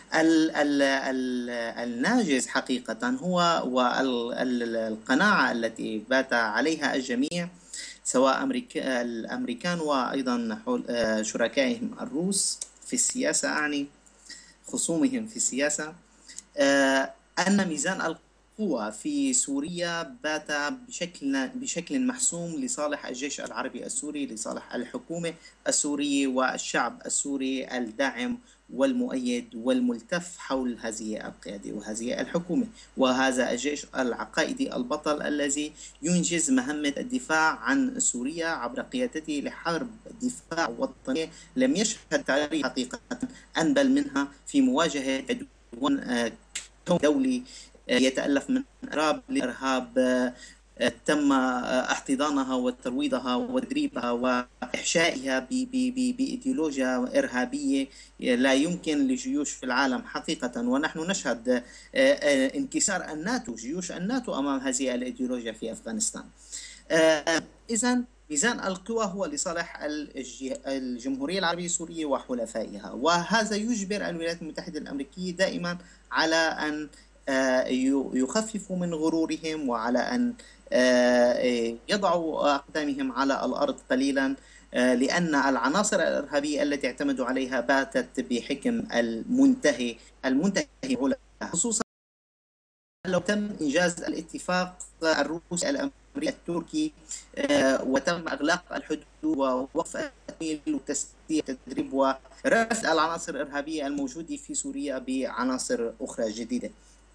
الناجز حقيقة هو والقناعة التي بات عليها الجميع، سواء الأمريكان وأيضا شركائهم الروس في السياسة، خصومهم في السياسة، أن ميزان القوى في سوريا بات بشكل محسوم لصالح الجيش العربي السوري، لصالح الحكومة السورية والشعب السوري الداعم والمؤيد والملتف حول هذه القيادة وهذه الحكومة، وهذا الجيش العقائدي البطل الذي ينجز مهمة الدفاع عن سوريا عبر قيادته لحرب دفاع وطنية لم يشهد تاريخ حقيقة أنبل منها في مواجهة عدوان دولي يتألف من الإرهاب تم احتضانها وترويضها وتدريبها وإحشائها بإيديولوجيا إرهابية لا يمكن لجيوش في العالم حقيقة. ونحن نشهد انكسار الناتو، جيوش الناتو أمام هذه الإيديولوجيا في أفغانستان. إذن ميزان القوى هو لصالح الجمهورية العربية السورية وحلفائها، وهذا يجبر الولايات المتحدة الأمريكية دائما على أن يخففوا من غرورهم وعلى أن يضعوا أقدامهم على الأرض قليلا، لأن العناصر الإرهابية التي اعتمدوا عليها باتت بحكم المنتهي عليها، خصوصا لو تم إنجاز الاتفاق الروسي الأمريكي التركي وتم إغلاق الحدود ووقف التمويل وتسليح التدريب ورفع العناصر الإرهابية الموجودة في سوريا بعناصر أخرى جديدة.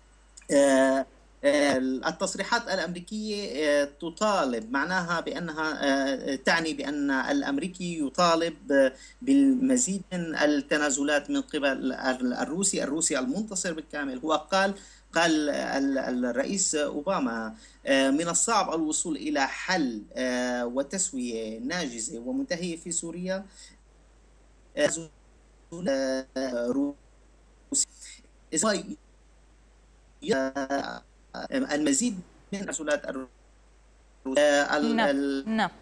التصريحات الأمريكية تطالب، معناها بأنها تعني بأن الأمريكي يطالب بالمزيد من التنازلات من قبل الروسي المنتصر بالكامل. هو قال الرئيس أوباما من الصعب الوصول إلى حل وتسوية ناجزة ومنتهية في سوريا المزيد من التنازلات نعم.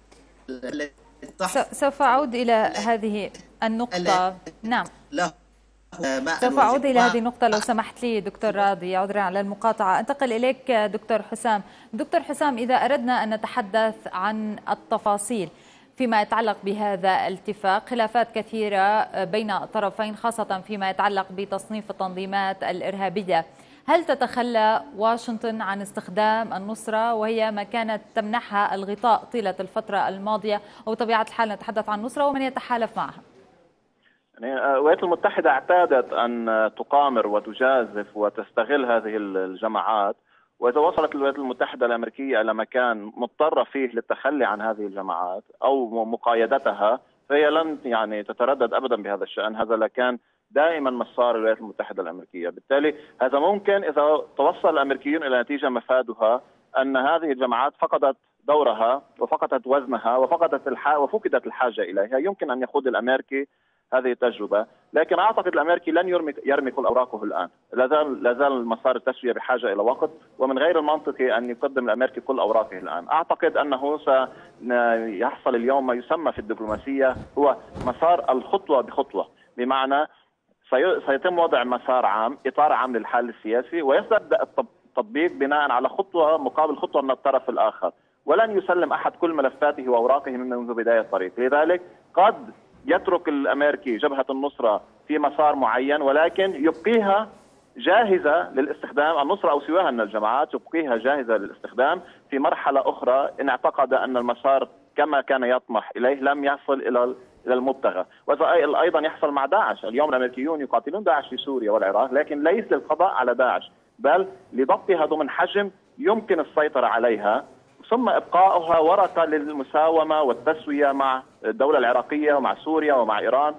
سوف أعود إلى هذه النقطة. نعم، سوف أعود إلى هذه النقطة لو سمحت لي دكتور راضي، عذرا على المقاطعة. أنتقل إليك دكتور حسام. دكتور حسام، إذا أردنا أن نتحدث عن التفاصيل فيما يتعلق بهذا الاتفاق، خلافات كثيرة بين الطرفين خاصة فيما يتعلق بتصنيف التنظيمات الإرهابية، هل تتخلى واشنطن عن استخدام النصرة وهي ما كانت تمنحها الغطاء طيلة الفترة الماضية، وبطبيعة الحال نتحدث عن النصرة ومن يتحالف معها؟ الولايات المتحدة اعتادت أن تقامر وتجازف وتستغل هذه الجماعات، وإذا وصلت الولايات المتحدة الأمريكية إلى مكان مضطرة فيه للتخلي عن هذه الجماعات أو مقايدتها فهي لن تتردد أبدا بهذا الشأن. هذا لكان دائما مسار الولايات المتحدة الأمريكية. بالتالي هذا ممكن إذا توصل الأمريكيون إلى نتيجة مفادها أن هذه الجماعات فقدت دورها وفقدت وزنها وفقدت الحاجة إليها، يمكن أن يخوض الأمريكي هذه التجربة. لكن أعتقد الأمريكي لن يرمي كل أوراقه الآن، لا زال مسار التسوية بحاجة إلى وقت، ومن غير المنطقي أن يقدم الأمريكي كل أوراقه الآن. أعتقد أنه سيحصل اليوم ما يسمى في الدبلوماسية هو مسار الخطوة بخطوة، بمعنى سيتم وضع مسار عام، إطار عام للحل السياسي، ويبدأ التطبيق بناء على خطوة مقابل خطوة من الطرف الآخر، ولن يسلم أحد كل ملفاته وأوراقه منذ بداية الطريق. لذلك قد يترك الأمريكي جبهة النصرة في مسار معين، ولكن يبقيها جاهزة للاستخدام، النصرة أو سواها من الجماعات يبقيها جاهزة للاستخدام في مرحلة أخرى إن اعتقد أن المسار كما كان يطمح إليه لم يصل إلى المبتغى. وهذا أيضا يحصل مع داعش. اليوم الأمريكيون يقاتلون داعش في سوريا والعراق، لكن ليس للقضاء على داعش، بل لضبطها ضمن حجم يمكن السيطرة عليها، ثم إبقاؤها ورقة للمساومة والتسوية مع الدولة العراقية ومع سوريا ومع إيران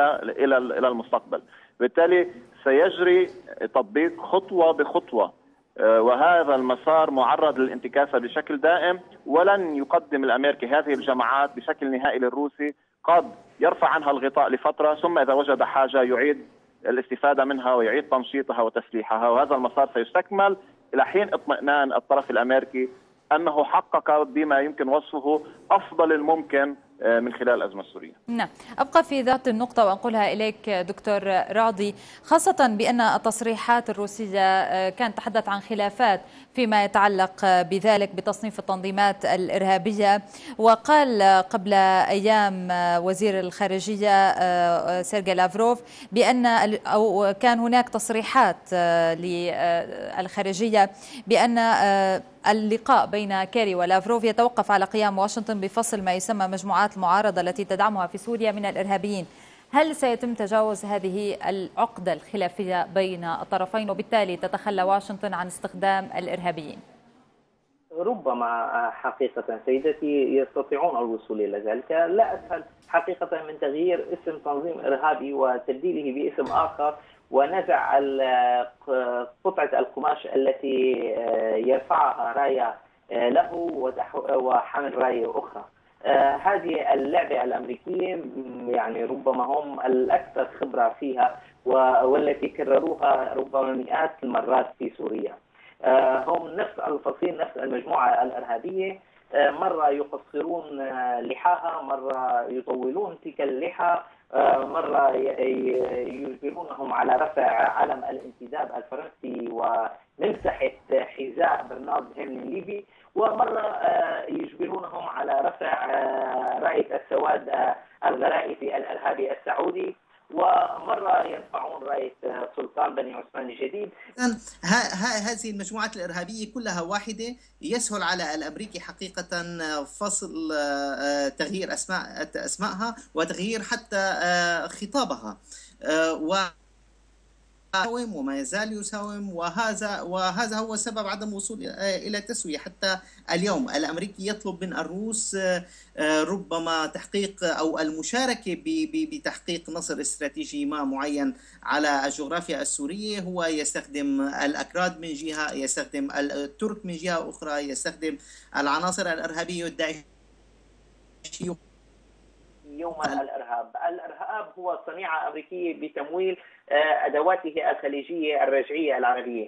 إلى المستقبل. بالتالي سيجري تطبيق خطوة بخطوة، وهذا المسار معرض للانتكاسة بشكل دائم، ولن يقدم الأمريكي هذه الجماعات بشكل نهائي للروسي. قد يرفع عنها الغطاء لفترة، ثم إذا وجد حاجة يعيد الاستفادة منها ويعيد تنشيطها وتسليحها، وهذا المسار سيستكمل إلى حين اطمئنان الطرف الأمريكي أنه حقق بما يمكن وصفه أفضل الممكن من خلال الأزمة السورية. نعم، أبقى في ذات النقطة وأنقلها إليك دكتور راضي، خاصة بأن التصريحات الروسية كانت تتحدث عن خلافات فيما يتعلق بذلك بتصنيف التنظيمات الإرهابية، وقال قبل أيام وزير الخارجية سيرجي لافروف بأن أو كان هناك تصريحات للخارجية بأن اللقاء بين كيري ولافروف يتوقف على قيام واشنطن بفصل ما يسمى مجموعات المعارضة التي تدعمها في سوريا من الإرهابيين. هل سيتم تجاوز هذه العقدة الخلافية بين الطرفين وبالتالي تتخلى واشنطن عن استخدام الإرهابيين؟ ربما حقيقة سيدتي يستطيعون الوصول إلى ذلك. لا أسهل حقيقة من تغيير اسم تنظيم إرهابي وتبديله باسم آخر ونزع قطعة القماش التي يرفعها راية له وحمل راية أخرى. هذه اللعبة الأمريكية يعني ربما هم الأكثر خبرة فيها والتي كرروها ربما مئات المرات في سوريا. هم نفس الفصيل، نفس المجموعة الإرهابية، مرة يقصرون لحاها، مرة يطولون تلك اللحى، مرة يجبرونهم على رفع علم الانتداب الفرنسي وممسحة حذاء برنارد هيرمن ليفي، ومرة يجبرونهم على رفع راية السواد الغرائفي الإرهابي السعودي، ومرة يرفعون راية سلطان بني عثمان الجديد. هذه المجموعات الإرهابية كلها واحدة، يسهل على الأمريكي حقيقة فصل تغيير أسمائها وتغيير حتى خطابها، وما يزال يساوم، وهذا هو سبب عدم الوصول إلى تسوية. حتى اليوم الأمريكي يطلب من الروس ربما تحقيق أو المشاركة بتحقيق نصر استراتيجي ما معين على الجغرافيا السورية. هو يستخدم الأكراد من جهة، يستخدم الترك من جهة أخرى، يستخدم العناصر الإرهابية الداعشية. يوم الإرهاب هو صنيعة أمريكية بتمويل أدواته الخليجية الرجعية العربية.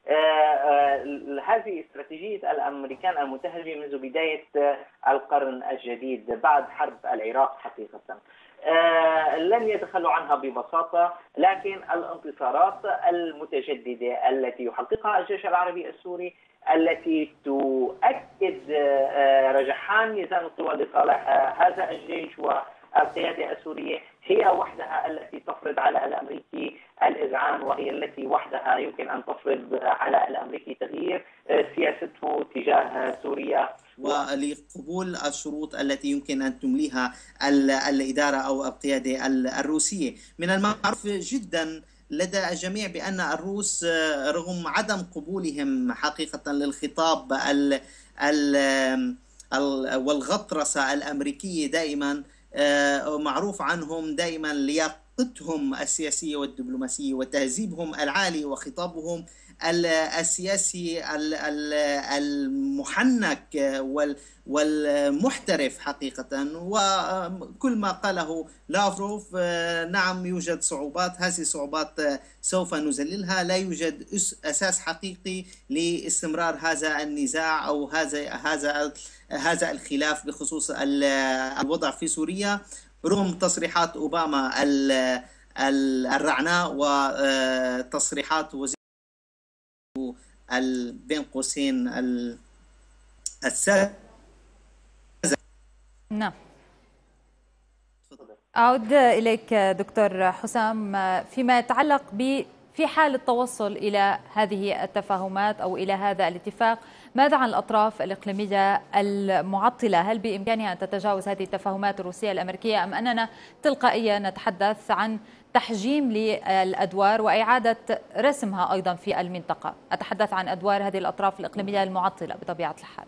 هذه استراتيجية الأمريكان المتهجة منذ بداية القرن الجديد بعد حرب العراق حقيقة. لن يتخلوا عنها ببساطة، لكن الانتصارات المتجددة التي يحققها الجيش العربي السوري التي تؤكد رجحان ميزان القوى لصالح هذا الجيش والقيادة السورية هي وحدها التي تفرض على الأمريكي الإذعان، وهي التي وحدها يمكن أن تفرض على الأمريكي تغيير سياسته تجاه سوريا ولقبول الشروط التي يمكن أن تمليها الإدارة أو القيادة الروسية. من المعروف جدا لدى الجميع بأن الروس رغم عدم قبولهم حقيقة للخطاب والغطرسة الأمريكية دائما، معروف عنهم دائما لياقتهم السياسية والدبلوماسية وتهذيبهم العالي وخطابهم السياسي المحنك والمحترف حقيقة. وكل ما قاله لافروف نعم يوجد صعوبات، هذه الصعوبات سوف نذللها، لا يوجد أساس حقيقي لاستمرار هذا النزاع أو هذا الخلاف بخصوص الوضع في سوريا، رغم تصريحات أوباما الرعناء وتصريحات وزير بين قوسين السابق. نعم، أعود إليك دكتور حسام فيما يتعلق في حال التوصل إلى هذه التفاهمات أو إلى هذا الاتفاق، ماذا عن الأطراف الإقليمية المعطلة؟ هل بإمكانها أن تتجاوز هذه التفاهمات الروسية الأمريكية أم أننا تلقائيا نتحدث عن تحجيم للأدوار وإعادة رسمها أيضا في المنطقة؟ أتحدث عن أدوار هذه الأطراف الإقليمية المعطلة بطبيعة الحال.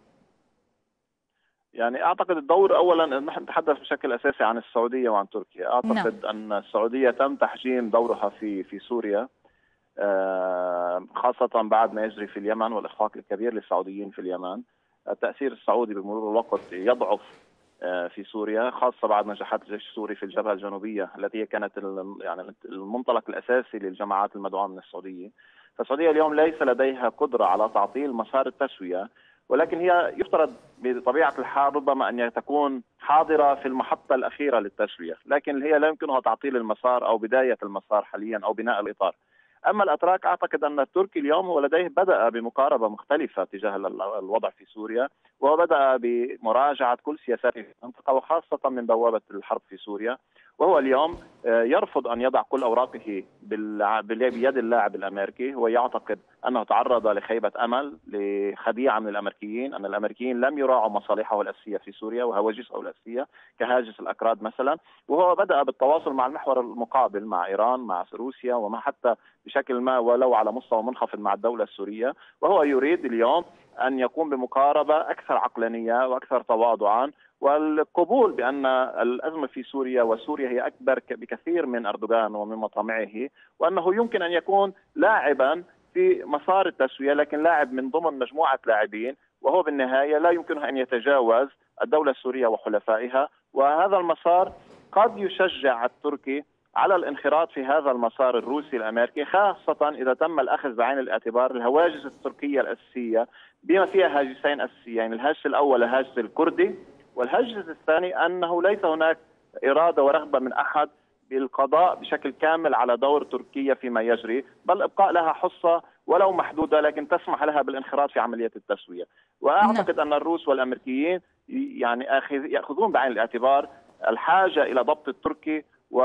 يعني أعتقد الدور أولا نحن نتحدث بشكل أساسي عن السعودية وعن تركيا. أعتقد أن السعودية تم تحجيم دورها في سوريا، خاصة بعد ما يجري في اليمن والإخفاق الكبير للسعوديين في اليمن. التأثير السعودي بمرور الوقت يضعف في سوريا، خاصة بعد نجاحات الجيش السوري في الجبهة الجنوبية التي هي كانت يعني المنطلق الأساسي للجماعات المدعومة من السعودية. فالسعودية اليوم ليس لديها قدرة على تعطيل مسار التسوية ولكن هي يفترض بطبيعة الحال ربما أن تكون حاضرة في المحطة الأخيرة للتسوية، لكن هي لا يمكنها تعطيل المسار أو بداية المسار حاليا أو بناء الإطار. أما الأتراك أعتقد أن التركي اليوم هو لديه بدأ بمقاربة مختلفة تجاه الوضع في سوريا، وهو بدأ بمراجعة كل سياساته في المنطقة وخاصة من بوابة الحرب في سوريا، وهو اليوم يرفض أن يضع كل أوراقه بيد اللاعب الأمريكي. هو يعتقد أنه تعرض لخيبة أمل لخديعة من الأمريكيين، أن الأمريكيين لم يراعوا مصالحه الأساسية في سوريا وهواجسه الأساسية كهاجس الأكراد مثلا، وهو بدأ بالتواصل مع المحور المقابل مع إيران مع روسيا وما حتى بشكل ما ولو على مستوى منخفض مع الدولة السورية، وهو يريد اليوم أن يقوم بمقاربة أكثر عقلانية وأكثر تواضعا والقبول بأن الأزمة في سوريا وسوريا هي أكبر بكثير من أردوغان ومن مطامعه، وأنه يمكن أن يكون لاعبا في مسار التسوية لكن لاعب من ضمن مجموعة لاعبين، وهو بالنهاية لا يمكنه أن يتجاوز الدولة السورية وحلفائها. وهذا المسار قد يشجع التركي على الانخراط في هذا المسار الروسي الأمريكي، خاصة إذا تم الأخذ بعين الاعتبار الهواجس التركية الأساسية بما فيها هاجسين أساسيين، الهاجس الأول الهاجس الكردي، والهاجس الثاني أنه ليس هناك إرادة ورغبة من أحد بالقضاء بشكل كامل على دور تركيا فيما يجري، بل إبقاء لها حصة ولو محدودة لكن تسمح لها بالانخراط في عملية التسوية. وأعتقد أن الروس والأمريكيين يعني يأخذون بعين الاعتبار الحاجة إلى ضبط التركي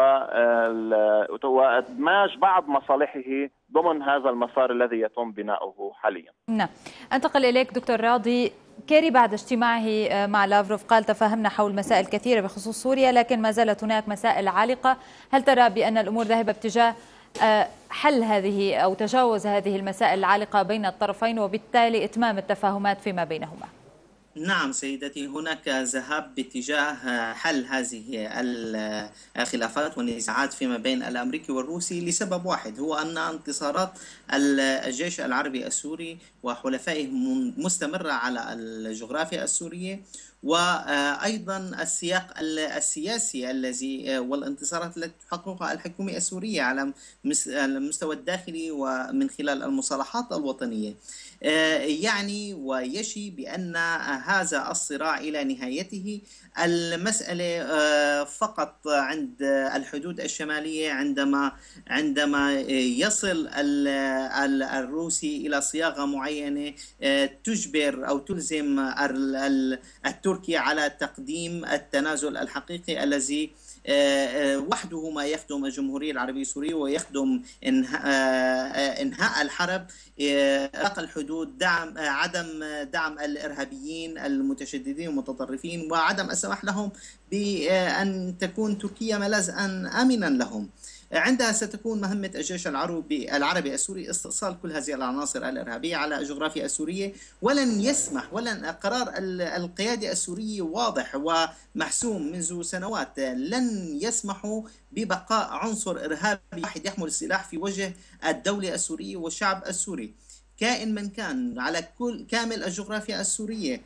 وإدماج بعض مصالحه ضمن هذا المسار الذي يتم بناؤه حاليا. نعم. أنتقل إليك دكتور راضي. كيري بعد اجتماعه مع لافروف قال تفاهمنا حول مسائل كثيرة بخصوص سوريا لكن ما زالت هناك مسائل عالقة. هل ترى بأن الأمور ذاهبة باتجاه حل هذه أو تجاوز هذه المسائل العالقة بين الطرفين وبالتالي إتمام التفاهمات فيما بينهما؟ نعم سيدتي، هناك ذهاب باتجاه حل هذه الخلافات والنزاعات فيما بين الأمريكي والروسي لسبب واحد، هو أن انتصارات الجيش العربي السوري وحلفائه مستمرة على الجغرافيا السورية، وأيضا السياق السياسي الذي والانتصارات التي تحققها الحكومة السورية على المستوى الداخلي ومن خلال المصالحات الوطنية. يعني ويشي بأن هذا الصراع إلى نهايته المسألة فقط عند الحدود الشمالية، عندما يصل الروسي إلى صياغة معينة تجبر أو تلزم التركي على تقديم التنازل الحقيقي الذي وحده ما يخدم الجمهورية العربية السورية ويخدم إنهاء الحرب، إغلاق الحدود، عدم دعم الإرهابيين المتشددين والمتطرفين، وعدم السماح لهم بأن تكون تركيا ملاذا آمنا لهم. عندها ستكون مهمة الجيش العربي السوري استئصال كل هذه العناصر الإرهابية على الجغرافيا السورية، ولن قرار القيادة السورية واضح ومحسوم منذ سنوات، لن يسمحوا ببقاء عنصر إرهابي واحد يحمل السلاح في وجه الدولة السورية والشعب السوري كائن من كان على كامل الجغرافيا السورية.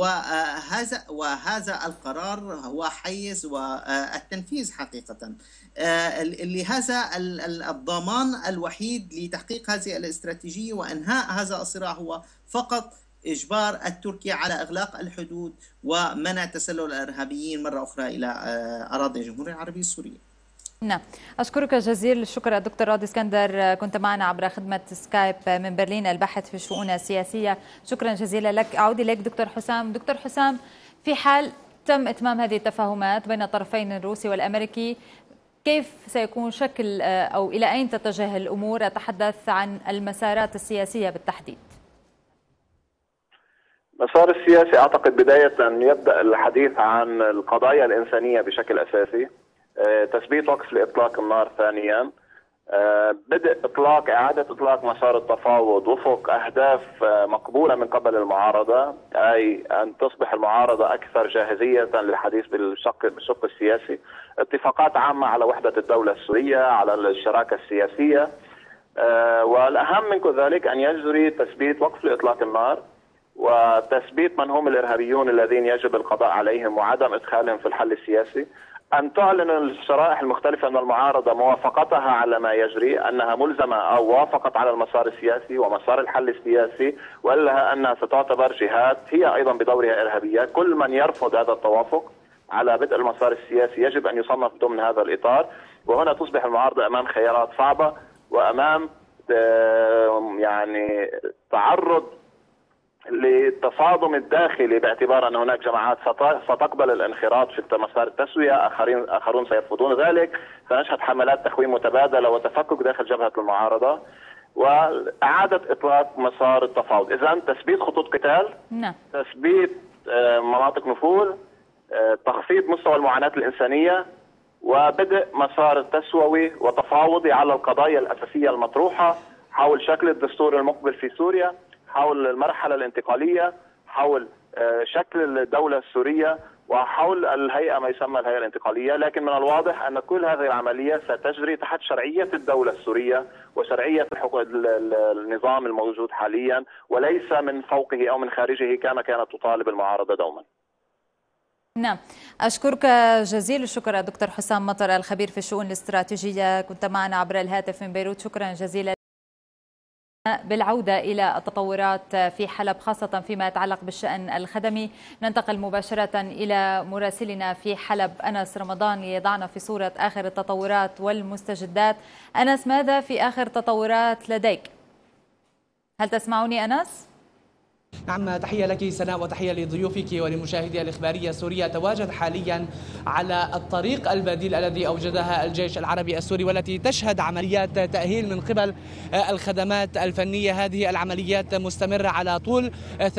وهذا القرار هو حيز والتنفيذ حقيقة. لهذا الضمان الوحيد لتحقيق هذه الاستراتيجية وإنهاء هذا الصراع هو فقط إجبار التركي على إغلاق الحدود ومنع تسلل الإرهابيين مرة أخرى إلى أراضي الجمهورية العربية السورية. نعم، أشكرك جزيل الشكر الدكتور راضي اسكندر، كنت معنا عبر خدمة سكايب من برلين الباحث في الشؤون السياسية، شكرا جزيلا لك. أعود إليك دكتور حسام. دكتور حسام، في حال تم إتمام هذه التفاهمات بين الطرفين الروسي والأمريكي، كيف سيكون شكل أو إلى أين تتجه الأمور؟ أتحدث عن المسارات السياسية بالتحديد. المسار السياسي أعتقد بداية أن يبدأ الحديث عن القضايا الإنسانية بشكل أساسي، تثبيت وقف لإطلاق النار ثانيا، بدء إعادة إطلاق مسار التفاوض وفق أهداف مقبولة من قبل المعارضة، أي أن تصبح المعارضة أكثر جاهزية للحديث بالشق السياسي، اتفاقات عامة على وحدة الدولة السورية، على الشراكة السياسية، والأهم من ذلك أن يجري تثبيت وقف لإطلاق النار وتثبيت من هم الإرهابيون الذين يجب القضاء عليهم وعدم إدخالهم في الحل السياسي. أن تعلن الشرائح المختلفة من المعارضة موافقتها على ما يجري، أنها ملزمة أو وافقت على المسار السياسي ومسار الحل السياسي، وإلا أنها ستعتبر جهات هي أيضا بدورها إرهابية. كل من يرفض هذا التوافق على بدء المسار السياسي يجب أن يصنف ضمن هذا الإطار، وهنا تصبح المعارضة أمام خيارات صعبة وأمام يعني تعرض للتصادم الداخلي، باعتبار أن هناك جماعات ستقبل الانخراط في مسار التسوية، آخرون سيرفضون ذلك، سنشهد حملات تخوين متبادلة وتفكك داخل جبهة المعارضة وإعادة إطلاق مسار التفاوض. إذن تثبيت خطوط قتال، تثبيت مناطق نفوذ، تخفيض مستوى المعاناة الإنسانية، وبدء مسار التسوي وتفاوضي على القضايا الأساسية المطروحة حول شكل الدستور المقبل في سوريا، حول المرحلة الانتقالية، حول شكل الدولة السورية، وحول الهيئة ما يسمى الهيئة الانتقالية. لكن من الواضح أن كل هذه العملية ستجري تحت شرعية الدولة السورية وشرعية النظام الموجود حاليا، وليس من فوقه أو من خارجه كما كانت تطالب المعارضة دوما. نعم، أشكرك جزيل الشكر دكتور حسام مطر الخبير في الشؤون الاستراتيجية، كنت معنا عبر الهاتف من بيروت، شكرا جزيلا. بالعودة إلى التطورات في حلب خاصة فيما يتعلق بالشأن الخدمي، ننتقل مباشرة إلى مراسلنا في حلب أنس رمضان ليضعنا في صورة آخر التطورات والمستجدات. أنس، ماذا في آخر تطورات لديك؟ هل تسمعني أنس؟ نعم، تحية لك سناء وتحية لضيوفك ولمشاهدي الإخبارية. سوريا تواجد حاليا على الطريق البديل الذي أوجدها الجيش العربي السوري، والتي تشهد عمليات تأهيل من قبل الخدمات الفنية. هذه العمليات مستمرة على طول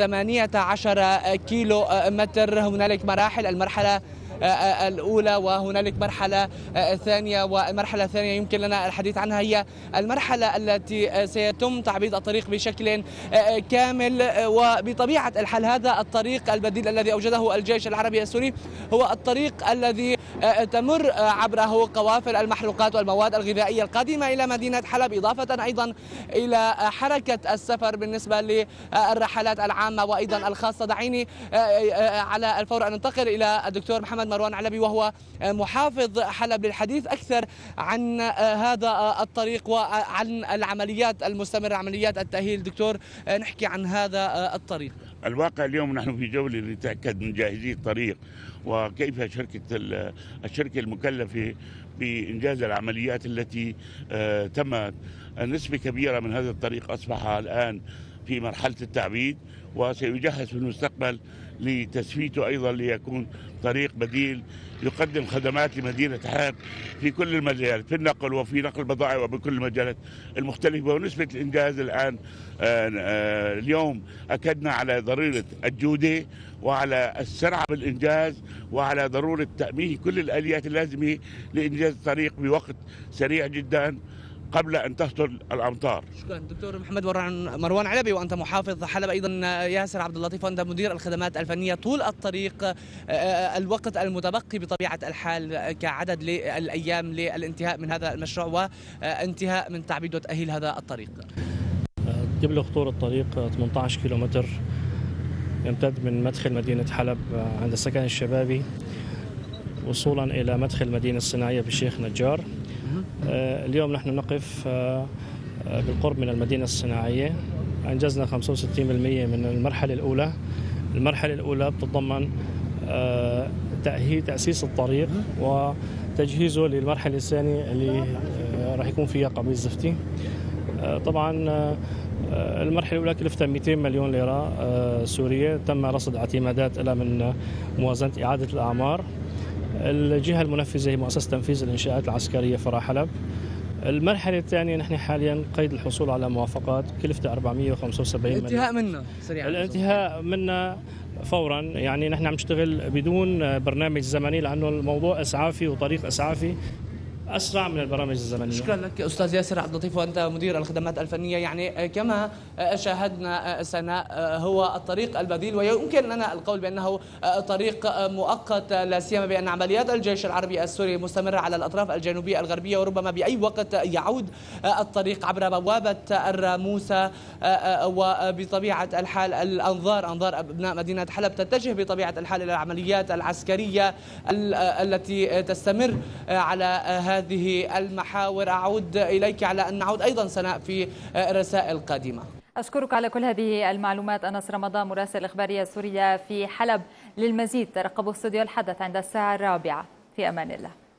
18 كيلو متر. هنالك مراحل، المرحلة الأولى وهنالك مرحلة ثانية، والمرحلة الثانية يمكن لنا الحديث عنها هي المرحلة التي سيتم تعبيد الطريق بشكل كامل. وبطبيعة الحال هذا الطريق البديل الذي أوجده الجيش العربي السوري هو الطريق الذي تمر عبره قوافل المحروقات والمواد الغذائية القادمة إلى مدينة حلب، إضافة أيضا إلى حركة السفر بالنسبة للرحلات العامة وأيضا الخاصة. دعيني على الفور أن ننتقل إلى الدكتور محمد مروان علبي وهو محافظ حلب للحديث أكثر عن هذا الطريق وعن العمليات المستمرة، عمليات التأهيل. دكتور، نحكي عن هذا الطريق. الواقع اليوم نحن في جولة لنتأكد من جاهزية الطريق وكيف الشركة المكلفة بإنجاز العمليات التي تمت. نسبة كبيرة من هذا الطريق أصبح الآن في مرحلة التعبيد، وسيجهز في المستقبل لتسويته أيضا ليكون طريق بديل يقدم خدمات لمدينة حلب في كل المجالات، في النقل وفي نقل البضائع وبكل المجالات المختلفة. ونسبة الإنجاز الآن اليوم أكدنا على ضرورة الجودة وعلى السرعة بالإنجاز وعلى ضرورة تأمين كل الآليات اللازمة لإنجاز الطريق بوقت سريع جدا قبل أن تهطل الأمطار. شكرا دكتور محمد مروان علبي، وأنت محافظ حلب. أيضا ياسر عبد اللطيف، وأنت مدير الخدمات الفنية. طول الطريق، الوقت المتبقي بطبيعة الحال كعدد للأيام للانتهاء من هذا المشروع وانتهاء من تعبيد وتأهيل هذا الطريق. قبل خطور الطريق 18 كيلومتر يمتد من مدخل مدينة حلب عند السكن الشبابي وصولا إلى مدخل المدينة الصناعية بالشيخ نجار. اليوم نحن نقف بالقرب من المدينة الصناعية. أنجزنا 65% من المرحلة الأولى. المرحلة الأولى بتتضمن تأسيس الطريق وتجهيزه للمرحلة الثانية اللي راح يكون فيها قبيل زفتي. طبعا المرحلة الأولى كلفتها 200 مليون ليرة سورية. تم رصد اعتمادات لها من موازنة إعادة الأعمار. الجهة المنفذة هي مؤسسة تنفيذ الإنشاءات العسكرية فرع حلب. المرحلة الثانية نحن حاليا قيد الحصول على موافقات كلفتها 475 مليون. الانتهاء منها سريعا. الانتهاء منها فورا، يعني نحن عم نشتغل بدون برنامج زمني لأنه الموضوع إسعافي وطريق إسعافي. أسرع من البرامج الزمنية. شكرا لك أستاذ ياسر عبد اللطيف، وأنت مدير الخدمات الفنية. يعني كما شاهدنا سناء، هو الطريق البديل، ويمكن لنا القول بأنه طريق مؤقت، لا سيما بأن عمليات الجيش العربي السوري مستمرة على الأطراف الجنوبية الغربية، وربما بأي وقت يعود الطريق عبر بوابة الراموسة. وبطبيعة الحال أنظار أبناء مدينة حلب تتجه بطبيعة الحال إلى العمليات العسكرية التي تستمر على هذه المحاور. أعود إليك على أن نعود أيضا سناء في رسائل قادمة. أشكرك على كل هذه المعلومات. أنس رمضان، مراسل الإخبارية السورية في حلب. للمزيد ترقبوا استوديو الحدث عند الساعة 4. في أمان الله.